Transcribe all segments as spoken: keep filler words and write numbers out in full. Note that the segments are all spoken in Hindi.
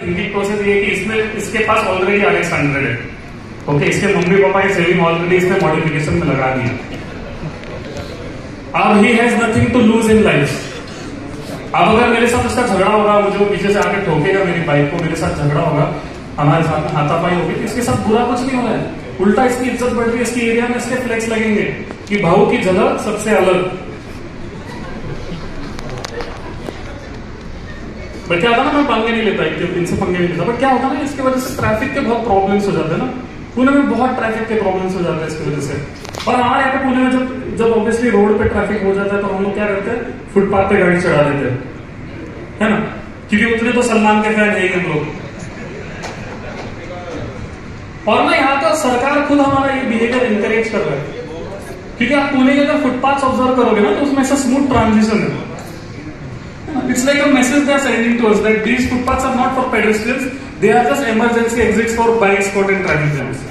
थिंकिंग प्रोसेस ये है कि इसमें इसके पास ऑलरेडी आर एक्स हंड्रेड है, ओके, इसके मम्मी पापा की सेविंग ऑलरेडी इसने मॉडिफिकेशन में लगा दी। अब he has nothing to lose in life. अब अगर मेरे साथ उसका झगड़ा होगा, वो जो पीछे से आके ठोकेगा मेरी बाइक को, मेरे साथ झगड़ा होगा, हमारे साथ में हाथापाई होगी, तो इसके साथ बुरा कुछ नहीं हो रहा है, उल्टा इसकी इज्जत बढ़ रही है, इसकी एरिया में इसके फ्लेक्स लगेंगे कि भाऊ की जगह सबसे अलग। बट क्या होता ना, मैं पंगे नहीं लेता, इनसे पंगे नहीं लेता, बट क्या होता ना, इसकी वजह से ट्रैफिक के बहुत प्रॉब्लम्स हो जाते हैं ना, पुणे में बहुत ट्रैफिक के प्रॉब्लम्स हो जाते हैं इसकी वजह से। और हमारे यहाँ पे पुणे में जब जब ऑब्वियसली रोड पे ट्रैफिक हो जाता है तो हम लोग क्या करते हैं, फुटपाथ पे गाड़ी चढ़ा देते हैं, है ना, क्योंकि उतने तो सलमान के फैन है ही हम लोग। और ना यहाँ तो सरकार खुद हमारा ये बिहेवियर इनकरेज कर रहा है, क्योंकि आप पुणे के अगर फुटपाथ ऑब्जर्व करोगे ना तो उसमें ऐसा स्मूथ ट्रांजिशन है। It's like a message they are sending to us that these footpaths are not for pedestrians, they are just emergency exits for bikes caught in traffic jams.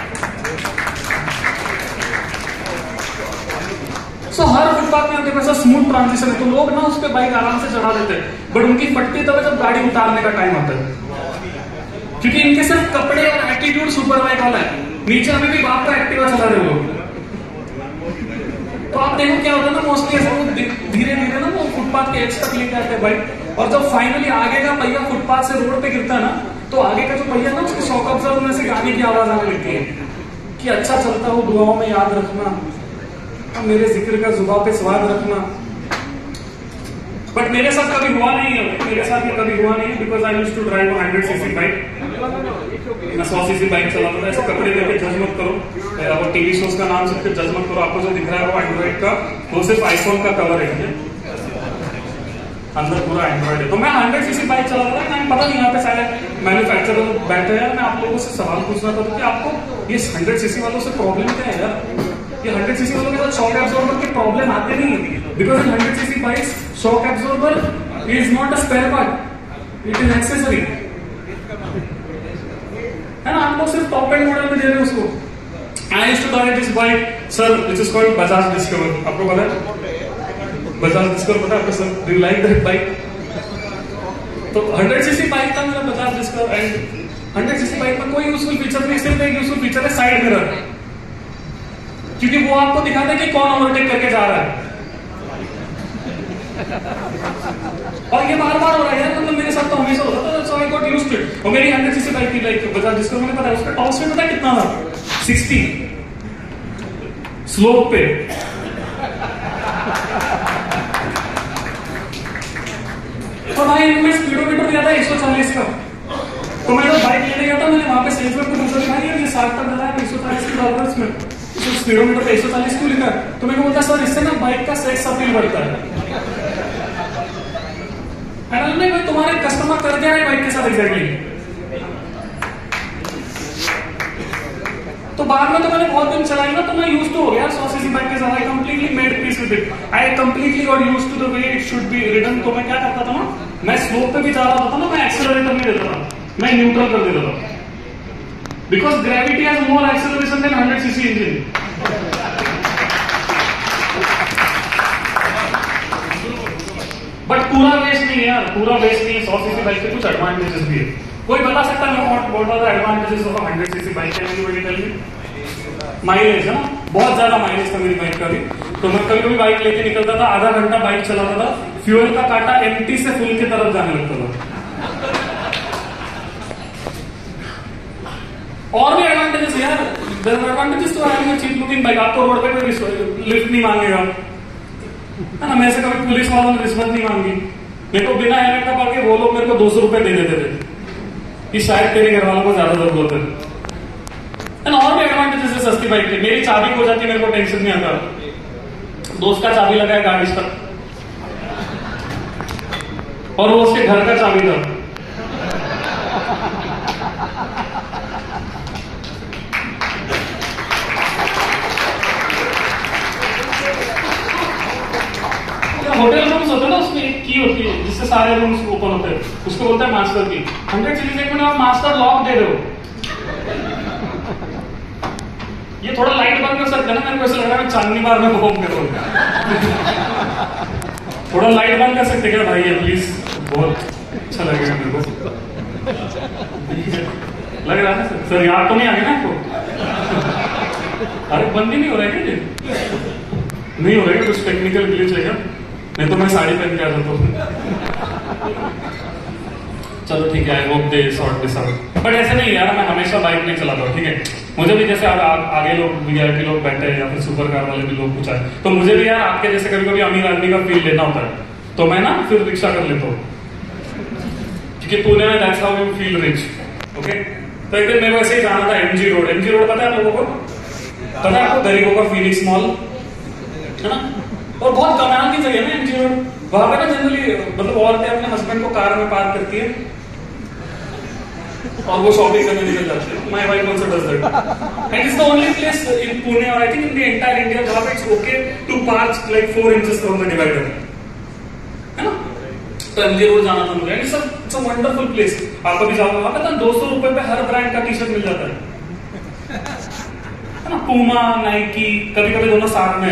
So हर फुटपाथ में आपके पास स्मूथ ट्रांजिशन है, तो लोग ना उस पे बाइक आराम से चढ़ा देते हैं, बट उनकी फटती तब जब गाड़ी उतारने का टाइम आता है, क्योंकि इनके सिर्फ कपड़े और एटीट्यूड सुपर बाइक वाला है, नीचे अभी भी बाप का एक्टिवा चला रहे लोग। तो आप देखो क्या होता है ना, मोस्टली ऐसा वो धीरे धीरे ना वो फुटपाथ के एज तक लेके आते हैं बाइक, और जब फाइनली आगे का पहिया फुटपाथ से रोड पे गिरता है ना, तो आगे का जो पहिया ना उसके शॉक अब्जर्वर में से गाड़ी की आवाज आने लगती है कि अच्छा चलता हूँ, दुआओं में याद रखना, मेरे जिक्र का जुबान पे स्वाद रखना। बट मेरे साथ कभी हुआ नहीं है, मेरे साथ ये कभी हुआ नहीं है, because I used to drive hundred CC bike, मैं सौ सीसी बाइक चलाता था। ऐसे कपड़े देके जज मत करो, वो टीवी शोज का नाम सुन के जज मत करो, आपको जो दिख रहा है वो एंड्रॉइड का, वो सिर्फ आईफोन का कवर है, अंदर पूरा एंड्रॉइड है। तो मैं हंड्रेड सीसी बाइक चलाता था, मैं पता नहीं यहाँ पे शायद मैन्युफैक्चरर बैठे हैं, मैं आप लोगों से सवाल पूछना था कि आपको ये हंड्रेड सीसी वालों से प्रॉब्लम क्या है यार, ये हंड्रेड सीसी वालों के साथ शॉक एब्जॉर्बर के प्रॉब्लम आते नहीं, because in hundred CC bikes shock absorber is not a spare part, it is accessory, है ना, आप लोग सिर्फ टॉप एंड मॉडल में दे रहे हो उसको। I used to drive this bike sir which is called Bajaj Discover, आपको पता है बजाज डिस्कवर, पता है आपको sir, do you like that bike? तो हंड्रेड सीसी बाइक था मेरा Bajaj Discover, and hundred CC bike में कोई यूजफुल फीचर नहीं, सिर्फ एक यूजफुल फीचर है साइड मिरर, क्योंकि वो आपको दिखाता है कि कौन ओवरटेक करके जा रहा है, और ये बार बार हो रहा है, मतलब मेरे साथ तो हमेशा होता था, so I got used to it. और मेरी हंड्रेड सीसी बाइक थी लाइक बजाज डिस्कवर, मुझे पता है उसका टॉप स्पीड पता है कितना था, सिक्सटी स्लोप पे। तो भाई इनमें स्पीडोमीटर दिया था एक सौ चालीस का, तो मैं जब बाइक लेने गया था, मैंने वहां पे सेल्समैन को पूछा कि भाई ये साठ तक मिला है एक सौ चालीस की डॉलर्स में, तो स्पीडोमीटर पे एक सौ चालीस क्यों लिखा है? तो मेरे को बोलता सर इससे ना बाइक का सेक्स अपील बढ़ता है। नहीं भाई तुम्हारे कस्टमर कर क्या है बाइक के साथ एग्जैक्टली। तो बाद में तो मैंने बहुत दिन चलाई ना, तो मैं यूज टू हो गया सौ सीसी बाइक के साथ, I completely made peace with it, I completely got used to the way it should be written. तो मैं क्या करता था ना, मैं स्लोप पे भी जा रहा था ना, मैं एक्सेलरेटर नहीं देता था, मैं न्यूट्रल कर देता था, because gravity has more acceleration than hundred CC engine. But पूरा वेस्ट नहीं है यार, पूरा वेस्ट नहीं है, सौ सीसी बाइक के कुछ एडवांटेजेस भी है। कोई बता सकता है मैं बोल रहा था advantages of hundred CC bike है? Anybody tell me? माइलेज है ना, बहुत ज्यादा माइलेज था मेरी बाइक का भी। तो मैं कभी कभी बाइक लेके निकलता था, आधा घंटा बाइक चलाता था, फ्यूल का कांटा एम्प्टी से फुल की तरफ जाने लगता था। और भी एडवांटेजेस यार, एडवांटेजेस तो है, चीप लुकिंग बाइक, आपको रोड पे कोई लिफ्ट नहीं मांगेगा, है ना, मेरे से कभी पुलिस वालों ने रिश्वत नहीं मांगी, मेरे को बिना हेलमेट का पकड़ के वो लोग मेरे को दो सौ रुपए दे देते थे कि शायद तेरे घर वालों को ज्यादा जरूरत है। और भी एडवांटेजेस है सस्ती बाइक के, मेरी चाबी खो जाती है, मेरे को टेंशन नहीं आता, दोस्त का चाबी लगा है गाड़ी पर, और वो उसके घर का चाबी था। होटल रूम्स होते हैं ना, उसमें एक की होती है जिससे सारे रूम्स ओपन होते हैं, उसको बोलते हैं मास्टर की। हंड्रेड सीसी बाइक में आप मास्टर लॉक दे रहे हो, ये थोड़ा लाइट बंद कर सकते हैं ना, मेरे को ऐसा लग रहा है चांदनी बार में घूम के थोड़ा लाइट बंद कर सकते क्या भाई, प्लीज, बहुत अच्छा लगेगा मेरे को। लग रहा है सर सर याद तो नहीं आ गया ना आपको? अरे बंद ही नहीं हो रहा है क्या? नहीं हो रहा है, कुछ टेक्निकल ग्लिच है क्या? नहीं तो मैं साड़ी पहन के आ जाता हूँ। चलो ठीक है, I hope they sort this out. But ऐसे नहीं यार, मैं हमेशा बाइक नहीं चलाता हूँ, ठीक है? मुझे भी जैसे आ, आ, आगे लोग वीआईपी लोग बैठे हैं या फिर सुपर कार वाले भी लोग कुछ आए, तो मुझे भी यार आपके जैसे कभी कभी अमीर आदमी का फील लेना होता है, तो मैं ना फिर रिक्शा कर लेता हूँ, क्योंकि पुणे में that's how you feel rich. Okay, तो एक दिन मेरे को ऐसे ही जाना था एमजी रोड। एमजी रोड पता है आप लोगों को? पता है आपको गरीबों का फीनिक्स मॉल है ना? और बहुत कमाल की जगह है ना एमजी रोड। वहां पे ना जनरली मतलब औरतें अपने हस्बैंड को कार में पार्क करती है और वो शॉपिंग करने निकल जाते हैं। My wife also does that and it's the only place in Pune और I think in the entire India जहां पे it's okay to park like four inches from the divider, है ना? तो एमजी रोड जाना था मुझे। It's it's a wonderful place. आप कभी जाओगे वहां पे तो दो सौ रुपए पे हर ब्रांड का टी शर्ट मिल जाता है, है ना? पूमा, नाइकी, कभी कभी दोनों साथ में।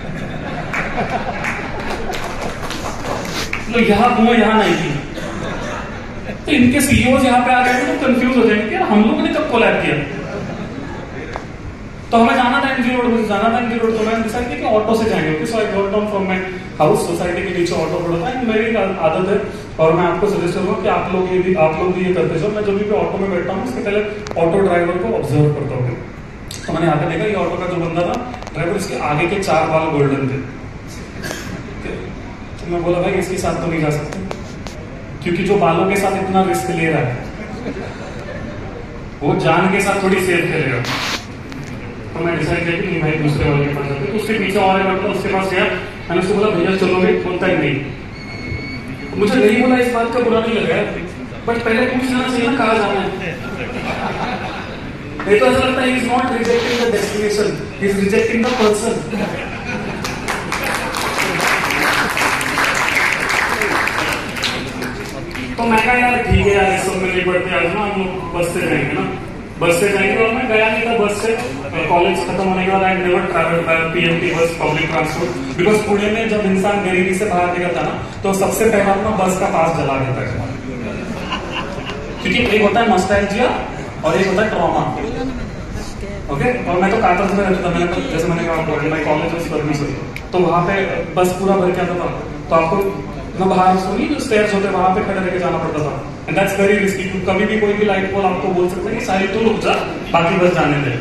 तो यहाँ पूमा यहाँ नाइकी, तो इनके सीईओ यहाँ पे आ गए तो कंफ्यूज हो जाएंगे कि हम लोगों ने कब कोलैब किया। तो हमें जाना था एमजी रोड, मुझे जाना था एमजी रोड, तो मैंने डिसाइड किया कि ऑटो से जाएंगे। Okay, so I got down from my house, society के नीचे ऑटो पड़ा था। मेरी आदत है और मैं आपको सजेस्ट करूंगा कि आप लोग ये भी आप लोग भी ये करते जाओ। मैं जब भी ऑटो में बैठता हूँ उसके पहले ऑटो ड्राइवर को ऑब्जर्व करता हूँ। तो मैंने यहाँ पे देखा ये ऑटो का जो बंदा था ड्राइवर, इसके आगे के चार बाल गोल्डन थे। तो मैं बोला भाई इसके साथ तो नहीं जा सकते, क्योंकि जो बालों के साथ इतना रिस्क ले रहा है वो जान के साथ थोड़ी सेफ खेलेगा। तो मैं डिसाइड किया कि नहीं भाई दूसरे वाले के पास जाते। तो उसके पीछे और मतलब उसके पास गया, मैंने उसको बोला भैया चलोगे? बोलता है नहीं। मुझे नहीं बोला इस बात का बुरा नहीं लगा, बट पहले पूछ लेना चाहिए ना कहाँ जाना है। नहीं तो ऐसा लगता है is not rejecting the destination, is rejecting the person. तो मैं कहा यार ठीक है यार, इस सब में नहीं पढ़ते आज ना, हम लोग बस से जाएंगे ना, बस से जाएंगे। और मैं गया नहीं था बस से। कॉलेज खत्म होने के बाद I never travelled by PMT bus, public transport, because Pune में जब इंसान गरीबी से बाहर निकलता ना तो सबसे पहला अपना बस का पास जला देता है, क्योंकि एक होता है नॉस्टैल्जिया और एक होता है ट्रॉमा। ओके, और मैं तो कातर्स में रहता था, मैंने जैसे मैंने कहा माय कॉलेज वाज सर्विस, तो वहां पे बस पूरा भर के आता था, तो आपको ना बाहर सुनी जो स्टेयर्स होते वहां पे खड़े रहकर जाना पड़ता था। And that's very risky. कभी भी कोई भी लाइट पोल आपको बोल सकते हैं कि सारी तू रुक जा, बाकी बस जाने दे।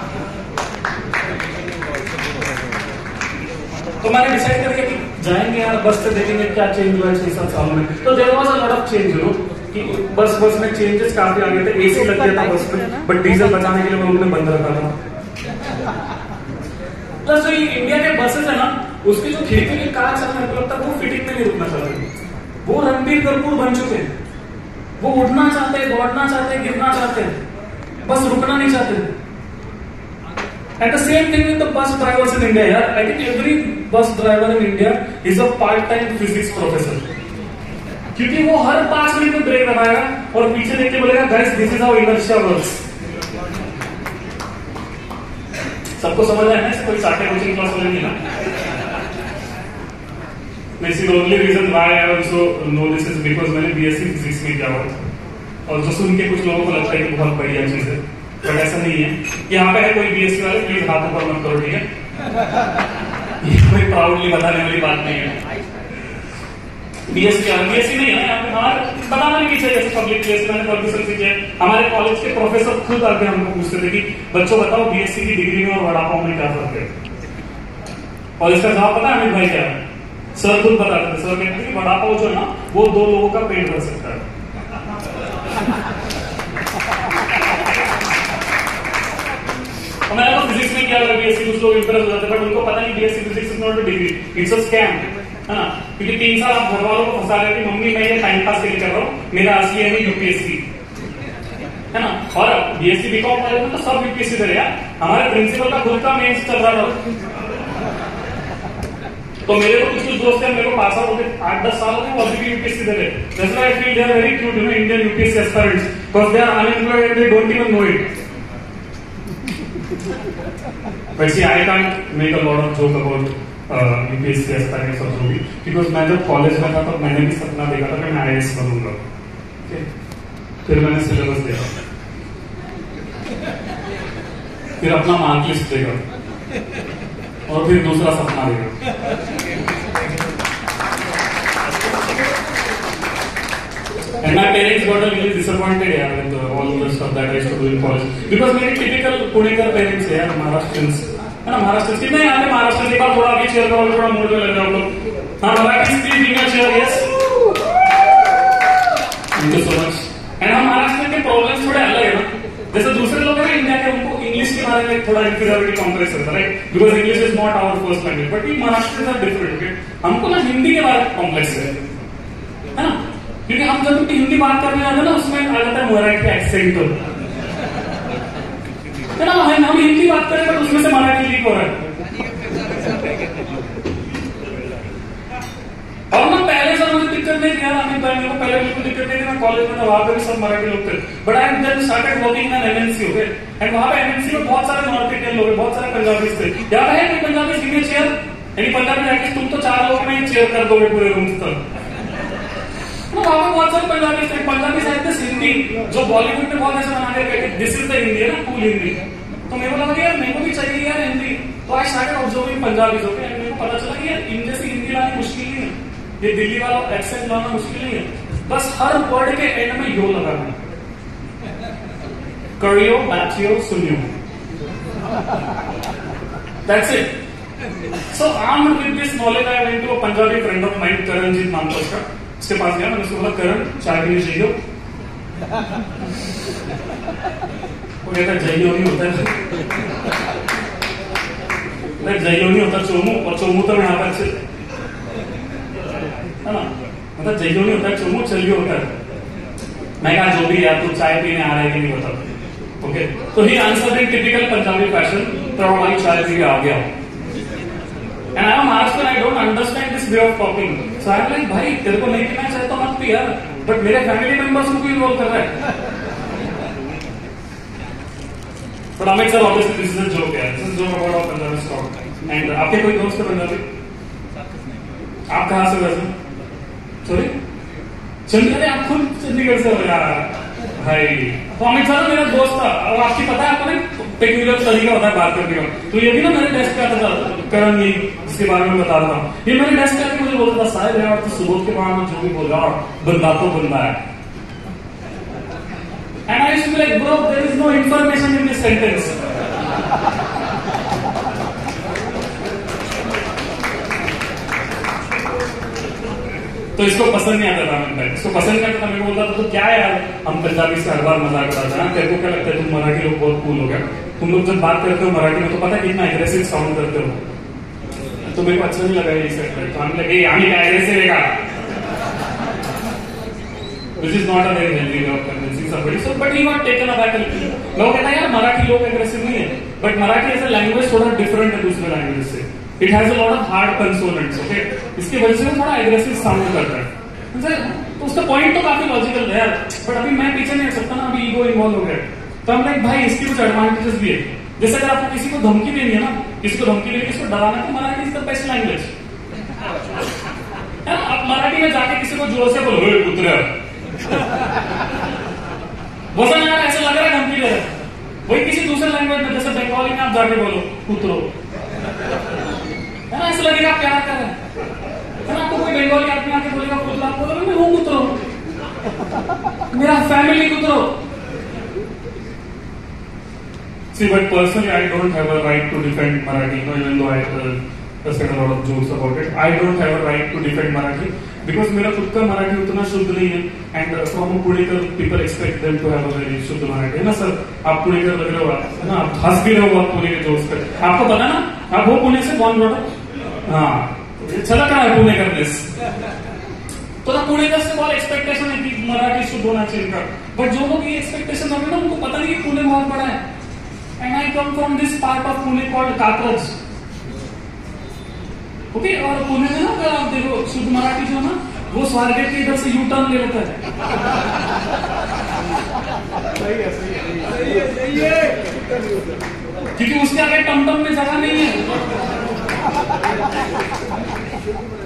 तो मैंने डिसाइड कर लिया कि जाएंगे यार बस से, देखेंगे क्या चेंज हुआ है छह सात साल में। तो there was a lot of change, you know, कि बस बस में चेंजेस काफी आ गए थे। एसी लग गया था बस में, बट डीजल बचाने के लिए वो लोगों ने बंद रखा था। प्लस जो इंडिया के बसेस है ना, उसकी जो खिड़की के कांच है, मेरे को लगता है वो फिटिंग में नहीं रुकना चाहते। वो रणबीर कपूर बन चुके हैं, वो उड़ना चाहते हैं, दौड़ना चाहते हैं, गिरना चाहते हैं, बस रुकना नहीं चाहते। And the same thing with the bus drivers in India यार। I think every bus driver in India is a part time physics professor, क्योंकि वो हर पांच मिनट में ब्रेक दबाएगा और पीछे देख के बोलेगा guys this is how inertia works. सबको समझ आया ना? कोई साठे कोचिंग क्लास वाले नहीं ना? This is the only reason why I also know this is because मैंने बीएससी फिजिक्स में किया हुआ है, और जो सुन के कुछ लोगों को लगता है कि बहुत बढ़िया चीज है, बट ऐसा नहीं है। यहाँ पे है कोई बीएससी वाले, प्लीज हाथ ऊपर मत करो, ठीक है? ये कोई प्राउडली बताने वाली बात नहीं है। बीएससी बीएससी नहीं है यहाँ पे, हमारे बताना नहीं चाहिए जैसे पब्लिक प्लेस में प्रोफेसर सीखे। हमारे कॉलेज के प्रोफेसर खुद आके हमको पूछते थे कि बच्चों बताओ बीएससी की डिग्री में और वड़ा पाव में क्या फर्क है? और इसका जवाब पता है अमित भाई क्या है? सर खुद बताते थे, सर कहते थे कि वड़ा पाव जो है ना वो दो लोगों का पेट भर सकता है। तो मैंने तो फिजिक्स में किया बीएससी, कुछ लोग इंप्रेस हो जाते, बट उनको पता नहीं BSc physics is not a degree, it's a scam, है ना? क्योंकि तीन साल आप घर वालों को फंसा रहे थे, मम्मी मैं ये टाइम पास के लिए कर रहा हूँ, मेरा असली है यूपीएससी, है ना? और बीएससी बीकॉम वाले में तो सब यूपीएससी दे रहे हैं। हमारे प्रिंसिपल का खुद का मेंस चल रहा था, तो मेरे को कुछ कुछ दोस्त हैं, मेरे को पास आउट हो गए आठ दस साल हो गए, अभी भी यूपीएससी दे रहे। That's why I feel they are very cute, you know, Indian UPSC aspirants, because they are unemployed and they don't even know it. But see, I can't make a lot of joke about uh, UPSC aspirants और जो भी, बिकॉज मैं जब कॉलेज में था तो मैंने भी सपना देखा था कि मैं आईएएस बनूंगा। फिर मैंने सिलेबस देखा, फिर अपना मार्क लिस्ट देखा, और फिर दूसरा सपना देखा। And my parents got a little disappointed yeah, with uh, all the stuff that I used to do in college. Because मेरे typical पुणेकर parents है यार, Maharashtrians, है ना, Maharashtrians कितने यहाँ पे Maharashtrians के बाद थोड़ा आगे cheer करो, थोड़ा मूड में लग जाओ लोग। हाँ, Marathi please give me a cheer, yes. Thank you so much. And हम महाराष्ट्र के problems थोड़े अलग है ना, जैसे दूसरे लोग हैं इंडिया के, उनको इंग्लिश के बारे में थोड़ा inferiority complex रहता है, right? Because English is not our first language, but we Maharashtrians are different, okay? हमको ना हिंदी के बारे में complex है, है ना? क्योंकि हम जब हिंदी बात करने जाते हैं ना, उसमें आ जाता है मराठी एक्सेंट, है ना, हम हिंदी बात करें बट उसमें से मराठी लीक हो रहा है। और ना पहले से मुझे दिक्कत नहीं थी यार, आने मेरे को पहले बिल्कुल दिक्कत नहीं थी, मैं कॉलेज में था, वहां पे भी सब मराठी लोग थे, but I then started working in MNC, okay, and वहां पे एमएनसी में बहुत सारे नॉर्थ इंडियन लोग, बहुत सारे पंजाबी थे। याद है कि पंजाबी गिव मी चेयर, यानी पंजाबी जाके तुम तो चार लोग में चेयर कर दोगे पूरे रूम तक। वहां पे बहुत सारे पंजाबी थे, पंजाबी साहित्य हिंदी जो बॉलीवुड में बहुत ऐसे बना के दिस इज द हिंदी है ना, कूल हिंदी, तो मेरे को लगा यार मेरे को भी चाहिए यार हिंदी, तो I started observing Punjabi, okay, मेरे को पता चला कि यार इन जैसी हिंदी लानी मुश्किल नहीं है, ये दिल्ली वाला एक्सेंट लाना मुश्किल नहीं है, बस हर वर्ड के एंड में यो लगाना, करियो बैठियो सुनियो, that's it. So armed with this knowledge I went to a Punjabi friend of mine, Karanjeet नाम था उसका, उसके पास गया, मैंने उसको बोला करण चाय के लिए चाहिए, वो कहता जइयो नहीं होता है, जइयो नहीं होता चोमू, और चोमू तो यहाँ पर अच्छे, है ना, मतलब जइयो नहीं होता चोमू चलियो होता है। मैं कहा जो भी यार तू चाय पीने आ रहा है कि नहीं बता, ओके, तो he answer in typical Punjabi fashion, तो हमारी चाय पी के आ गया। And I'm Maharashtrian, I don't understand this way of talking. So I'm like, भाई तेरे को नहीं पीना चाहे तो मत पी यार, बट मेरे फैमिली मेंबर्स को इन्वॉल्व कर रहा है। But Amit sir, obviously this is a joke यार, this is a joke about our Punjabi stock. And आपके कोई दोस्त है पंजाबी? आप कहाँ से वैसे? Sorry? चंडीगढ़, आप खुद चंडीगढ़ से हो यार भाई। तो अमित सर मेरा दोस्त था, और आपकी पता है आपको ना पेक्यूलर तरीका होता है बात करने का, तो ये भी ना मेरे डेस्क पे आता था, करण जी जिसके बारे में बता रहा हूँ, ये मेरे डेस्क पे आके मुझे बोलता था साहिब यार तो सुबोध के बारे में जो भी बोल रहा बंदा तो बंदा है, and I used to be like bro there is no information in this sentence. तो इसको पसंद नहीं आता था, मैं इसको पसंद नहीं आता था, मेरे को बोलता था तो क्या यार हम पंजाबी से हर बार मजाक उड़ाते हैं, तेरे को क्या लगता है तुम मराठी लोग बहुत कूल हो गया, तुम लोग जब बात करते हो मराठी में तो पता है कितना एग्रेसिव साउंड करते हो, तो मेरे को अच्छा नहीं लगा ये सेट, तो हम लगे आमी का एग्रेसिव है, which is not a very healthy way of convincing somebody. So, but he got taken aback a little. लोग कहते हैं यार मराठी लोग एग्रेसिव नहीं है, but Marathi as a language थोड़ा डिफरेंट है दूसरे लैंग्वेज से, it has a lot of hard consonants, okay, इसकी वजह से थोड़ा एग्रेसिव साउंड करता है, तो उसका पॉइंट तो काफी लॉजिकल है यार, बट अभी मैं पीछे नहीं हट सकता ना, अभी ईगो इन्वॉल्व हो गया, तो हम लाइक भाई इसकी कुछ एडवांटेजेस भी है, जैसे अगर आपको किसी को धमकी देनी है ना, किसी को धमकी देनी, किसी को डराना, तो Marathi is the best language, है ना, आप मराठी में जाके किसी को जोर से बोलो पुत्र, वजन यार ऐसा लग रहा है धमकी दे रहा है, वही किसी दूसरे लैंग्वेज में जैसे बंगाली में आप जाके बोलो पुत्रो, है ना, ऐसा लगेगा आप प्यार कर रहे हैं, है ना, आपको कोई बंगाली आदमी आके बोलेगा पुत्र, आप बोलोगे मैं हूँ पुत्रो, मेरा फैमिली पुत्रो। See, but personally, I don't have a right to defend Marathi, you know, even though I uh, said a lot of jokes about it. I don't have a right to defend Marathi because मेरा खुद का मराठी उतना शुद्ध नहीं है, and uh, from Punekar people expect them to have a very शुद्ध मराठी, है ना सर, आप पुणेकर लग रहे हो, है ना, आप हंस भी रहे हो बहुत पुणे के जोक्स पे, आपको पता ना, आप हो पुणे से कौन बोला, हाँ, चला कहाँ है पुणेकर दिस, तो ना पुणेकर से बहुत एक्सपेक्टेशन है कि मराठी शुद्ध होना चाहिए इनका, बट जो लोग ये एक्सपेक्टेशन रखते हैं ना, उनको पता नहीं कि पुणे बहुत बड़ा है, and I come from this part of Pune called Kakraj, okay, और पुणे में ना अगर आप देखो शुद्ध मराठी जो ना वो स्वारगेट के इधर से यू टर्न ले लेता है, सही है, सही है, सही है, क्योंकि उसके आगे टमटम में जगह नहीं है,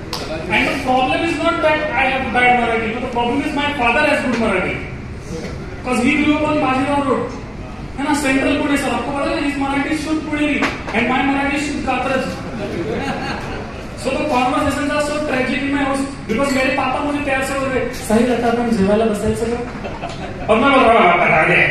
and the problem is not that I have bad Marathi, but the problem is my father has good Marathi, Because he grew up on Bajirao Road. है ना, सेंट्रल पुणे सर, आपको पता है, इस मराठी शुद्ध पुणेरी एंड माय मराठी शुद्ध Katraj. So the conversations are so tragic in my house because मेरे पापा मुझे प्यार से बोल रहे सही रहता आपण जेवायला बसायचं का, और मैं बोल रहा हूँ बता दे.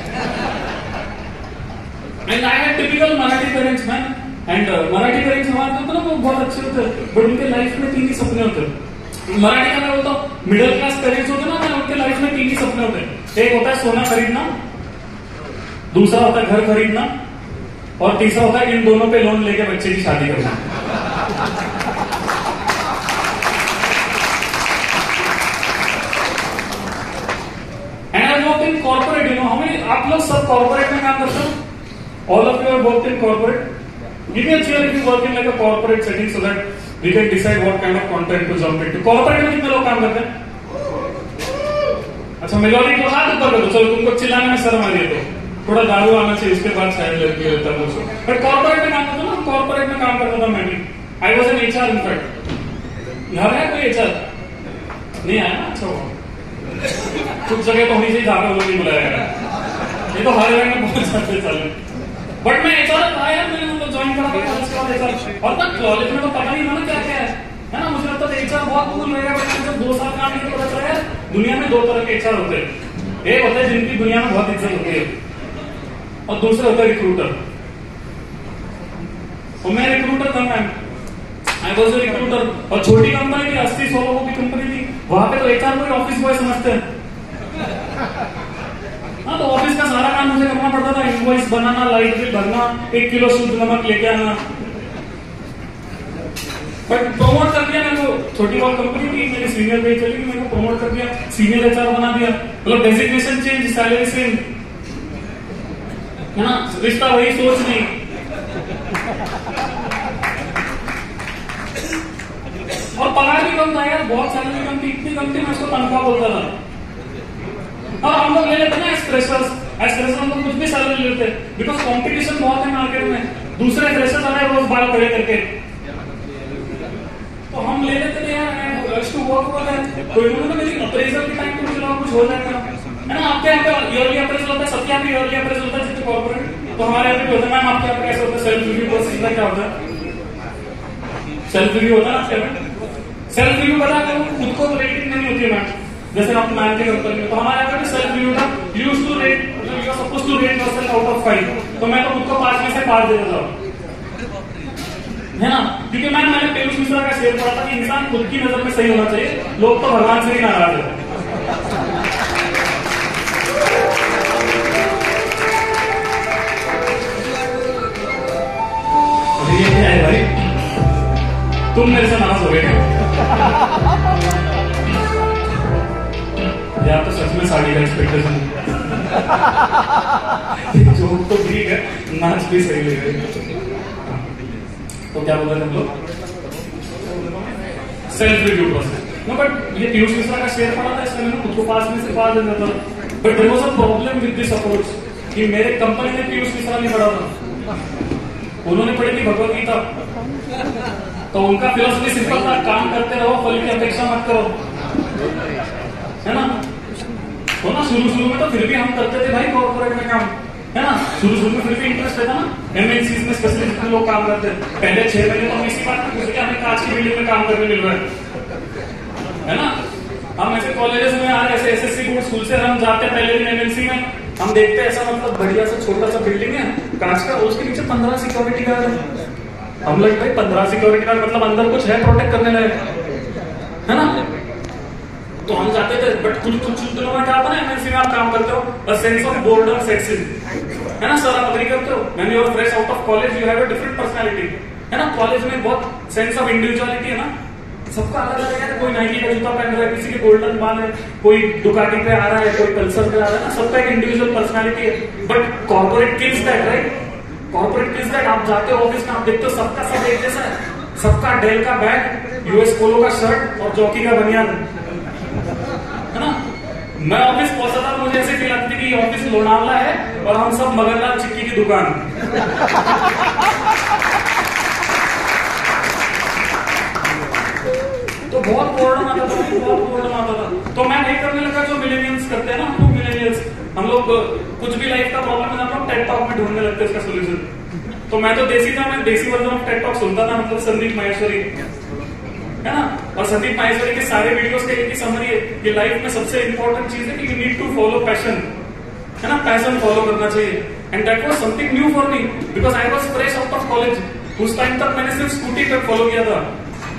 And I had typical Marathi parents man. And Marathi parents हमारे होते ना वो बहुत अच्छे होते हैं, बट उनके लाइफ में तीन ही सपने होते हैं. मराठी का मैं बोलता हूँ मिडिल क्लास पेरेंट्स होते ना, उनके लाइफ में तीन ही सपने होते हैं. एक होता है सोना खरीदना, दूसरा होता है घर खरीदना, और तीसरा होता है इन दोनों पे लोन लेके बच्चे की शादी करना. And I work in corporate. You know हमें आप लोग सब कॉर्पोरेट में काम करते हो. All of you are work in corporate. Give me a cheer if you work in like a corporate setting so that we can decide what kind of content to jump into. Corporate में कितने लोग काम करते हैं? अच्छा, मेजॉरिटी को हाथ ऊपर करो. चलो, तुमको चिल्लाने में शर्म आ रही है तो थोड़ा दारू आना चाहिए, उसके बाद शायद लड़की होता है मुझसे. बट कॉर्पोरेट में काम करता ना, कॉर्पोरेट में काम करता था मैं भी. I was an H R in fact. यहाँ है कोई एच आर नहीं आया ना? अच्छा, कुछ जगह तो होनी चाहिए जहाँ पे वो नहीं बुलाया गया. ये तो हर जगह में बहुत सारे चल रहे. बट मैं एच आर था यार, मैंने मतलब ज्वाइन करा था उसके बाद एच आर. और ना कॉलेज में तो पता नहीं था ना क्या क्या है, है ना. मुझे लगता था एच आर बहुत कूल रहेगा, बट जब दो साल काम नहीं पता चला यार दुनिया में दो तरह के एच आर होते हैं. एक होते हैं जिनकी दुनिया में बहुत इज्जत होती है, और दूसरे होता है रिक्रूटर. और मैं रिक्रूटर था ma'am. I was a recruiter. और छोटी कंपनी थी, अस्सी सौ लोगों की कंपनी थी. वहां पे तो एचआर को ऑफिस बॉय समझते हैं. हाँ, तो ऑफिस का सारा काम मुझे करना पड़ता था. इनवॉइस बनाना, लाइट बिल भरना, एक किलो शुद्ध नमक लेके आना. बट प्रमोट कर दिया मेरे को. छोटी बहुत कंपनी थी, मेरी सीनियर पे चली गई, मेरे को प्रमोट कर दिया, सीनियर एचआर बना दिया. मतलब डेजिग्नेशन चेंज, सैलरी सेम, है ना, रिश्ता वही, सोच नहीं. और पगार भी कम था यार, बहुत सैलरी कम थी. इतनी कम थी मैं उसको तनख्वाह बोलता था. और हम लोग ले लेते ना एक्सप्रेशर्स. एक्सप्रेशर हम लोग कुछ भी सैलरी ले लेते, बिकॉज कॉम्पिटिशन बहुत है मार्केट में. दूसरे फ्रेशर्स आ रहे रोज बाल खड़े करके, तो हम ले लेते थे यार. टू वर्क बोला है तो इन्होंने मेरी अप्रेजल के टाइम पे मुझे लगा कुछ हो जाएगा, है ना. आपके यहाँ पे ईयरली अप्रेजल होता है, सबके यहाँ पे ईयरली अप्रेजल होता है जितने कॉर्पोरेट. तो हमारे यहाँ पे होता है. मैम आपके यहाँ पे कैसे होता है? सेल्फ रिव्यू प्रोसेस क्या होता है? सेल्फ रिव्यू होता है आपके यहाँ पे. सेल्फ रिव्यू पता है, खुद को रेटिंग नहीं होती है मैम. जैसे आप मैम के कंपनी में, तो हमारे यहाँ पे सेल्फ रिव्यू था. Use to rate, you are suppose to rate yourself out of five. तो मैं तो खुद को पांच में से पांच देता था, है ना. क्योंकि मैम मैंने पीयूष मिश्रा का शेयर पढ़ा था कि इंसान खुद की नजर में सही होना चाहिए, लोग तो भगवान से ही नाराज है. ये क्या है भाई, तुम मेरे से नाराज हो गए क्या? या तो सच में साड़ी का एक्सपेक्टेशन. जोक तो ठीक है, नाच भी सही लग रही है. तो क्या बोल रहे हम लोग? Self review process. No, but ये पीयूष मिश्रा का शेयर पड़ा था, इसमें मैंने खुद को पास में से पास दे देता. But there was a problem with this approach कि मेरे कंपनी ने पीयूष मिश्रा नहीं पढ़ा था, उन्होंने पढ़ी थी भगवत गीता. तो उनका फिलोसफी सिंपल था, काम करते रहो, फल की अपेक्षा मत करो, है ना. तो ना शुरू शुरू में तो फिर भी हम करते थे भाई कॉर्पोरेट में काम, है ना. शुरू शुरू में फिर भी इंटरेस्ट रहता ना. एमएनसी में स्पेशली जितने लोग काम करते हैं, पहले छह महीने तो हम इसी बात में घुस हमें कांच की बिल्डिंग में काम करने मिल रहा है, है ना. हम ऐसे कॉलेजेस में आ रहे, ऐसे एसएससी बोर्ड स्कूल से हम जाते हैं पहले दिन एमएनसी में, हम देखते हैं ऐसा मतलब बढ़िया सा छोटा सा बिल्डिंग है कांच का, उसके नीचे पंद्रह सिक्योरिटी गार्ड है. हम लोग भाई पंद्रह सिक्योरिटी गार्ड मतलब अंदर कुछ है प्रोटेक्ट करने लगे, है ना. तो हम जाते थे. बट कुछ कुछ दिनों में क्या होता है ना, एमएनसी में आप काम करते हो, a sense of boredom sexism, है ना. सर आप अग्री करते हो? When you are fresh out of college you have a different personality, है ना. कॉलेज में बहुत सेंस ऑफ इंडिविजुअलिटी है ना. सबका अलग अलग है. कोई नाइकी का जूता पहन रहा है, किसी के गोल्डन बाल है, कोई डुकाटी पे आ रहा है, कोई पल्सर पे आ रहा है ना. सबका एक इंडिविजुअल पर्सनालिटी है. But corporate kills that, right. Corporate kills that. आप जाते हो ऑफिस में, आप देखते हो सबका सब एक जैसा है. सबका डेल का बैग, यूएस पोलो का शर्ट और जॉकी का बनियान, है ना. मैं ऑफिस पहुंचा था, मुझे ऐसे फील आती थी कि ऑफिस लोनावला है और हम सब मगरलाल चिक्की की दुकान. तो बहुत बोर्डम आता था, बहुत बोर्डम आता था। तो मैं नहीं करने लगा जो मिलेनियल्स करते हैं ना, हम लोग मिलेनियल्स, हम लोग कुछ भी लाइफ का प्रॉब्लम है ना, हम लोग टेड टॉक में ढूंढने लगते हैं इसका सोल्यूशन। तो मैं तो देसी था, मैं देसी वर्जन ऑफ टेड टॉक सुनता था, मतलब संदीप माहेश्वरी है ना। और संदीप माहेश्वरी के सारे वीडियोस के एक ही समरी है, ये लाइफ में सबसे इंपॉर्टेंट चीज है कि you need to follow passion, है ना, पैशन फॉलो करना चाहिए। And that was something new for me because I was fresh out of college. उस टाइम तक मैंने सिर्फ स्कूटी पे फॉलो किया था।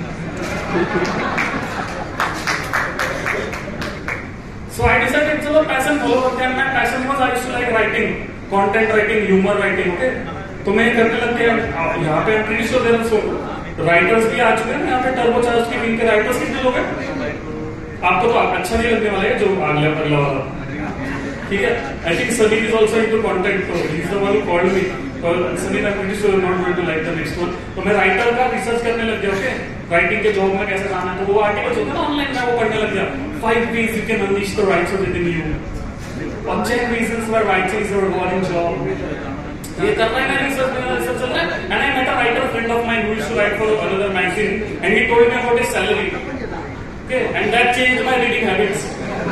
सो आई डिसाइडेड चलो पैशन फॉलो करते हैं। मैं passion was I used to like writing, content writing, humour writing, okay. तो मैं करने लग गया। यहाँ पे pretty sure there so writers भी आ चुके हैं यहाँ पे, टर्बो चार्ज की टीम के राइटर्स कितने लोग हैं? आपको तो अच्छा नहीं लगने वाला है जो अगला अगला वाला, ठीक है। I think Sunny is also into content, तो he is the one who called me. और Sunny I pretty sure not going to like the next one. तो मैं राइटर का रिसर्च करने लग गया, ओके, राइटिंग के जॉब में कैसे जाना है। तो वो आर्टिकल्स होते हैं ना ऑनलाइन, मैं वो पढ़ने लग गया। Five ways you can unleash the writes within you, और ten reasons why writing is your rewarding job. ये कर रहा है, मैं रिसर्च मेरा रिसर्च चल रहा है। And I met a writer friend of mine who used to write for another magazine and he told me about his salary, okay, and that changed my reading habits.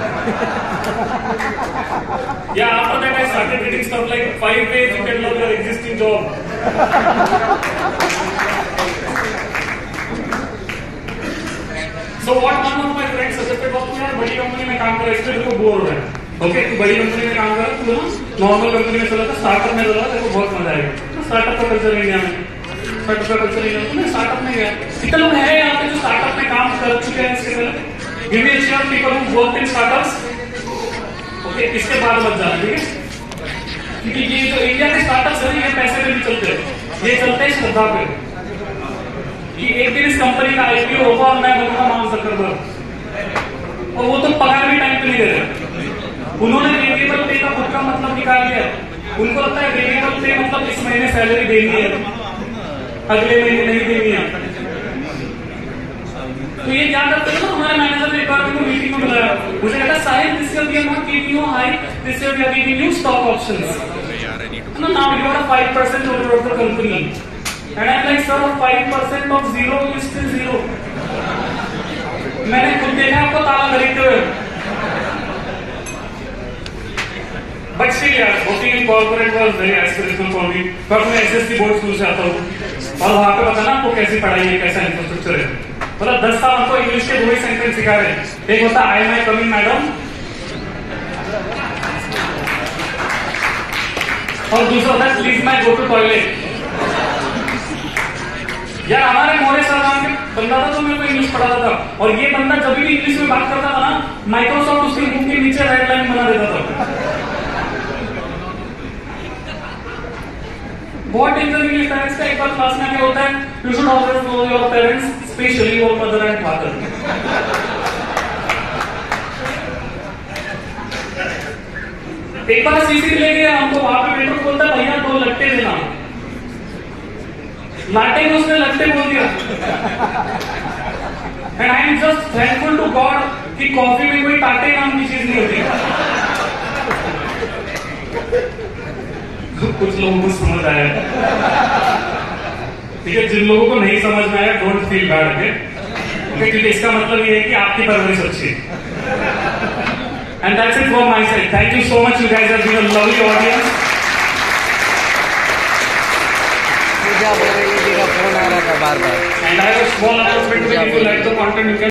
Yeah, after that I started reading stuff like five ways you can love your existing job. So what one of my friends suggested was कि यार बड़ी कंपनी में काम कर, इसलिए तेरे को बोर हो रहा है, ओके, तू बड़ी कंपनी में काम कर, तू ना नॉर्मल कंपनी में चला था, स्टार्टअप में चला, तेरे को बहुत मजा आएगा। तो स्टार्टअप का कल्चर इंडिया में, स्टार्टअप का कल्चर इंडिया में, स्टार्टअप में गया। कितने लोग हैं यहाँ पे जो स्टार्टअप में काम कर चुके हैं इसके पहले? Give me a cheer people who work in startups, okay, इसके बाद मत जाना, ठीक है। क्योंकि ये जो इंडिया के स्टार्टअप्स है ये पैसे पे भी चलते हैं, ये चलते हैं श्रद्धा पे कि एक दिन इस कंपनी का आईपीओ होगा और मैं बनूंगा मार्क जकरबर्ग, और वो तो पगार भी टाइम पे नहीं दे रहे। उन्होंने वेरिएबल पे का खुद का मतलब निकाल लिया। उनको लगता है वेरिएबल पे मतलब इस महीने सैलरी देनी है, अगले महीने नहीं देनी है। तो ये क्या करते हैं ना, हमारे मैनेजर ने एक बार मेरे को मीटिंग में बुलाया, मुझे कहता Sahil this year we are not giving you hike, this year we are giving you stock options, ना now you are five percent owner of the company. And I am like sir five percent of zero is still zero. मैंने खुद देखा आपको ताला खरीदते हुए, बट स्टिल यार working in corporate was very aspirational for me. पर मैं एसएससी बोर्ड स्कूल से आता हूँ और वहां पे पता ना आपको कैसी पढ़ाई है, कैसा इंफ्रास्ट्रक्चर है। मतलब दस साल हमको इंग्लिश के दो ही सेंटेंस सिखा रहे हैं, एक होता I am I coming madam, और दूसरा होता है please may I go to toilet. यार हमारे मोरे सर नाम के बंदा था तो मेरे को इंग्लिश पढ़ाता था, और ये बंदा जब भी इंग्लिश में बात करता था ना, माइक्रोसॉफ्ट उसके मुंह के नीचे रेड लाइन बना देता था। बहुत डेंजर इंग्लिश पेरेंट्स का। एक बार क्लास में क्या होता है, you should always know your parents, specially your mother and father. एक बार सीसी ले गया हमको, वहां पे वेटर बोलता है भैया दो लट्टे देना, लाटे में उसने लट्टे बोल दिया। And I am just thankful to God कि कॉफी में कोई टाटे नाम की चीज नहीं होती। कुछ लोगों को समझ आया, ठीक है, जिन लोगों को नहीं समझ में आया डोंट फील बैड, ओके, क्योंकि इसका मतलब ये है कि आपकी परवरिश अच्छी है। And that's it from my side. Thank you so much, you guys have been a lovely audience. Pooja बोल रही थी का फोन आ रहा था बार बार। And I have a small announcement to make, if you like the content you can